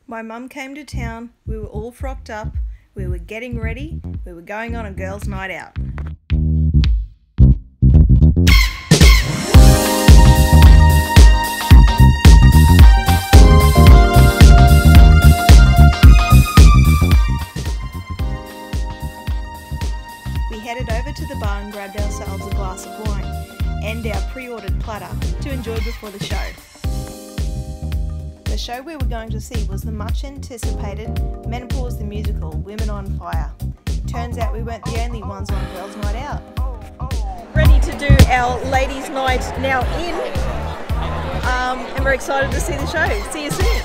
My mum came to town, we were all frocked up, we were getting ready, we were going on a girls' night out. We headed over to the bar and grabbed ourselves a glass of wine and our pre-ordered platter to enjoy before the show. The show we were going to see was the much anticipated Menopause the musical, Women on Fire. It turns out we weren't the only ones on Girls' Night Out. Ready to do our ladies' night now in, and we're excited to see the show. See you soon.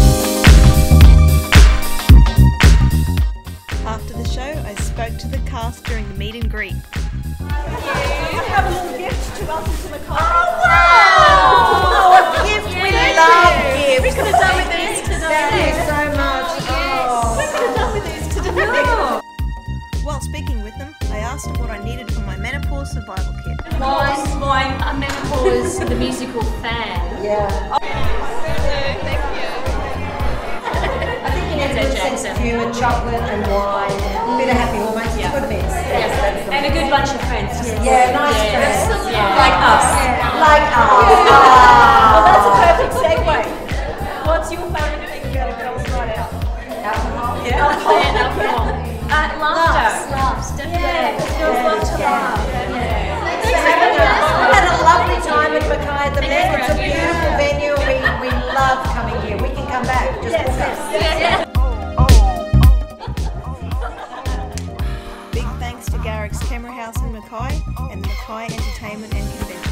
After the show, I spoke to the cast during the meet and greet. You have a little gift to us and to the cast. Oh wow! Oh, a gift! We love gifts. We could have done with these today. Thank you so much. Oh. We could have done with these today. While speaking with them, I asked them what I needed for my menopause survival kit. Why I'm a Menopause the musical fan. Yeah. Thank you. I think you need a good sense of humour, chocolate and wine, a bit of happy hormones. It's a good mix. Yes. And a good bunch of friends. Yeah, nice friends. Yeah. Like us. Like us. Well, that's a perfect segue. What's your favourite thing about a girls' night out? Alcohol. Yeah. Alcohol and alcohol. Laughs, definitely. Yeah, girls love to laugh. Thanks for having us. We had a lovely time at MECC at the MECC. It's a beautiful venue. We love coming here. We can come back. Just book us. Big thanks to Garrick's Camera House in Mackay and the Mackay Entertainment and Convention.